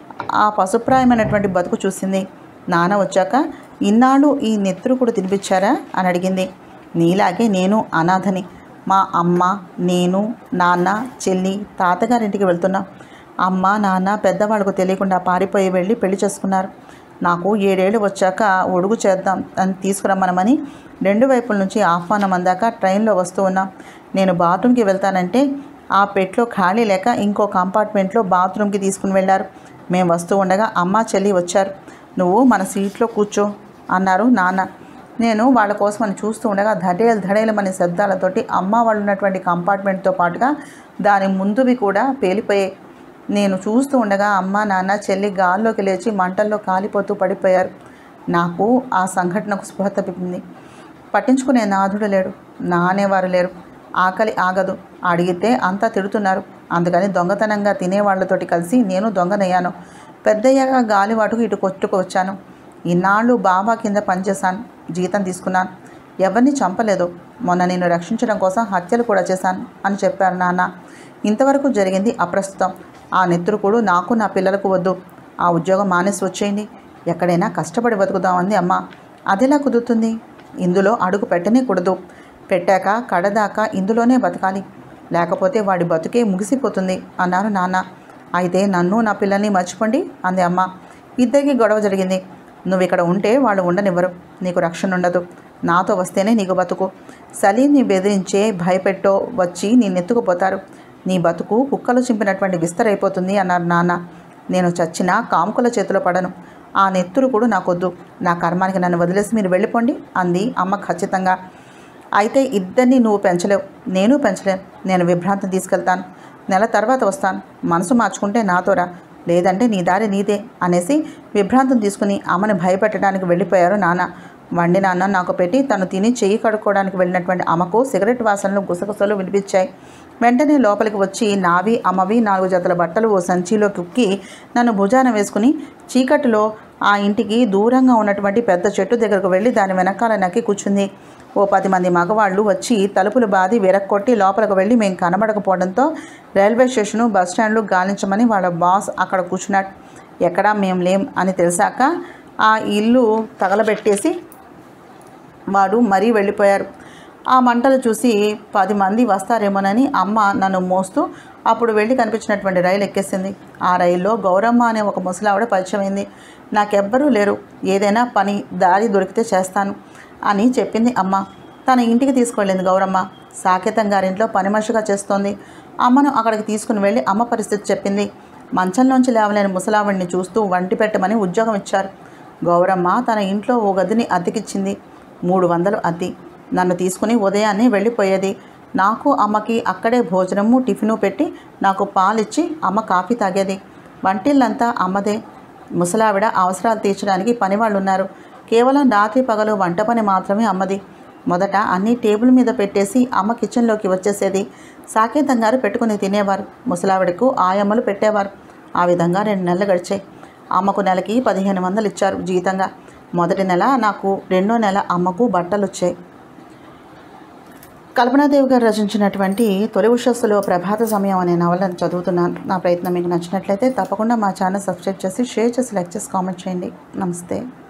ఆ పశుప్రాయమైనటువంటి బతుకు చూసింది. నాన్న వచ్చాక ఇన్నాళ్ళు ఈ నెత్తురుకుడు తినిపించారా అని అడిగింది. నీలాగే నేను అనాథని. మా అమ్మ, నేను, నాన్న, చెల్లి తాతగారింటికి వెళ్తున్నాం. అమ్మ నాన్న పెద్దవాళ్ళకు తెలియకుండా పారిపోయి వెళ్ళి పెళ్లి చేసుకున్నారు. నాకు 7 ఏళ్ళు వచ్చాక ఒడుగు చేద్దాం అని తీసుకురమ్మనమని 2 వైపుల నుంచి ఆహ్వానం అందాక ట్రైన్లో వస్తూ ఉన్నాం. నేను బాత్రూమ్కి వెళ్తానంటే ఆ పెట్లో ఖాళీ లేక ఇంకో కంపార్ట్మెంట్లో బాత్రూమ్కి తీసుకుని వెళ్ళారు. మేము వస్తూ ఉండగా అమ్మ, చెల్లి వచ్చారు. నువ్వు మన సీట్లో కూర్చో అన్నారు నాన్న. నేను వాళ్ళ కోసమని చూస్తూ ఉండగా ధడేలమనే శబ్దాలతోటి అమ్మ వాళ్ళు ఉన్నటువంటి కంపార్ట్మెంట్తో పాటుగా దాని ముందువి కూడా పేలిపోయాయి. నేను చూస్తూ ఉండగా అమ్మ, నాన్న, చెల్లి గాల్లోకి లేచి మంటల్లో కాలిపోతూ పడిపోయారు. నాకు ఆ సంఘటనకు స్పృహ తప్పింది. పట్టించుకునే నాథుడు లేడు, నా అనేవారు లేరు. ఆకలి ఆగదు, అడిగితే అంతా తిడుతున్నారు. అందుకని దొంగతనంగా తినేవాళ్లతోటి కలిసి నేను దొంగనయ్యాను. పెద్దయ్యాక గాలివాటుకు ఇటు కొట్టుకు వచ్చాను. ఇన్నాళ్ళు బాబా కింద పనిచేశాను, జీతం తీసుకున్నాను. ఎవరిని చంపలేదు. మొన్న నిన్ను రక్షించడం కోసం హత్యలు కూడా చేశాను అని చెప్పారు నాన్న. ఇంతవరకు జరిగింది అప్రస్తుతం. ఆ నెత్తురుకుడు నాకు నా పిల్లలకు వద్దు. ఆ ఉద్యోగం మానేసి వచ్చేయండి, ఎక్కడైనా కష్టపడి బతుకుదామంది అమ్మ. అదెలా కుదురుతుంది? ఇందులో అడుగు పెట్టనే కూడదు. పెట్టాక కడదాకా ఇందులోనే బతకాలి, లేకపోతే వాడి బతుకే ముగిసిపోతుంది అన్నారు నాన్న. అయితే నన్ను నా పిల్లల్ని మర్చిపోండి అంది అమ్మ. ఇద్దరికి గొడవ జరిగింది. నువ్వు ఇక్కడ ఉంటే వాళ్ళు ఉండనివ్వరు, నీకు రక్షణ ఉండదు. నాతో వస్తేనే నీకు బతుకు. సలీంని బెదిరించే భయపెట్టో వచ్చి నిన్నెత్తుకుపోతారు. నీ బతుకు కుక్కలు చింపినటువంటి విస్తరైపోతుంది అన్నారు నాన్న. నేను చచ్చినా కాముకుల చేతిలో పడను. ఆ నెత్తురుకుడు నాకొద్దు. నా కర్మానికి నన్ను వదిలేసి మీరు వెళ్ళిపోండి అంది అమ్మ ఖచ్చితంగా. అయితే ఇద్దరిని నువ్వు పెంచలేవు, నేను పెంచలేను. నేను విభ్రాంతిని తీసుకెళ్తాను. నెల తర్వాత వస్తాను. మనసు మార్చుకుంటే నాతోరా. లేదంటే నీ దారి నీదే అనేసి విభ్రాంతం తీసుకుని అమ్మని భయపెట్టడానికి వెళ్ళిపోయారు నాన్న. వండిన అన్నం నాకు పెట్టి తను తిని చెయ్యి కడుక్కోవడానికి వెళ్ళినటువంటి అమ్మకు సిగరెట్ వాసనలు గుసగుసలు వినిపించాయి. వెంటనే లోపలికి వచ్చి నావి అమ్మవి 4 జతల బట్టలు ఓ సంచిలో కుక్కి నన్ను భుజాన వేసుకుని చీకటిలో ఆ ఇంటికి దూరంగా ఉన్నటువంటి పెద్ద చెట్టు దగ్గరకు వెళ్ళి దాని వెనకాల నక్కి కూర్చుంది. ఓ 10 మంది మగవాళ్ళు వచ్చి తలుపులు బాది విరక్కొట్టి లోపలికి వెళ్ళి మేము కనబడకపోవడంతో రైల్వే స్టేషను బస్టాండ్లు గాలించమని వాళ్ళ బాస్ అక్కడ కూర్చున్నాడు. ఎక్కడా మేము లేం అని తెలిసాక ఆ ఇల్లు తగలబెట్టేసి వాడు మరీ వెళ్ళిపోయారు. ఆ మంటలు చూసి 10 మంది వస్తారేమోనని అమ్మ నన్ను మోస్తూ అప్పుడు వెళ్ళి కనిపించినటువంటి రైలు ఎక్కేసింది. ఆ రైల్లో గౌరమ్మ అనే ఒక ముసలావిడ పరిచయమైంది. నాకెవ్వరూ లేరు, ఏదైనా పని దారి దొరికితే చేస్తాను అని చెప్పింది అమ్మ. తన ఇంటికి తీసుకువెళ్ళింది గౌరమ్మ. సాకేతం గారింట్లో పని మనిషిగా చేస్తోంది. అమ్మను అక్కడికి తీసుకుని వెళ్ళి అమ్మ పరిస్థితి చెప్పింది. మంచంలోంచి లేవలేని ముసలావిడిని చూస్తూ వంటి పెట్టమని ఉద్యోగం ఇచ్చారు. గౌరమ్మ తన ఇంట్లో ఓ గదిని అద్దెకిచ్చింది. 300 అద్దె. నన్ను తీసుకుని ఉదయాన్నే వెళ్ళిపోయేది. నాకు అమ్మకి అక్కడే భోజనము టిఫిను పెట్టి నాకు పాలిచ్చి అమ్మ కాఫీ తాగేది. వంటిల్లంతా అమ్మదే. ముసలావిడ అవసరాలు తీర్చడానికి పనివాళ్ళు ఉన్నారు. కేవలం రాత్రి పగలు వంట పని మాత్రమే అమ్మది. మొదట అన్నీ టేబుల్ మీద పెట్టేసి అమ్మ కిచెన్లోకి వచ్చేసేది. సాకేతం గారు పెట్టుకుని తినేవారు. ముసలావిడకు ఆయమ్మలు పెట్టేవారు. ఆ విధంగా 2 నెలలు గడిచాయి. అమ్మకు నెలకి 1500 ఇచ్చారు జీతంగా. మొదటి నెల నాకు, రెండో నెల అమ్మకు బట్టలు వచ్చాయి. కల్పనాదేవి గారు రచించినటువంటి తొలి ఉషస్సులో ప్రభాత సమయం అనే నవలను చదువుతున్నాను. నా ప్రయత్నం మీకు నచ్చినట్లయితే తప్పకుండా మా ఛానల్ సబ్స్క్రైబ్ చేసి షేర్ చేసి లైక్ చేసి కామెంట్ చేయండి. నమస్తే.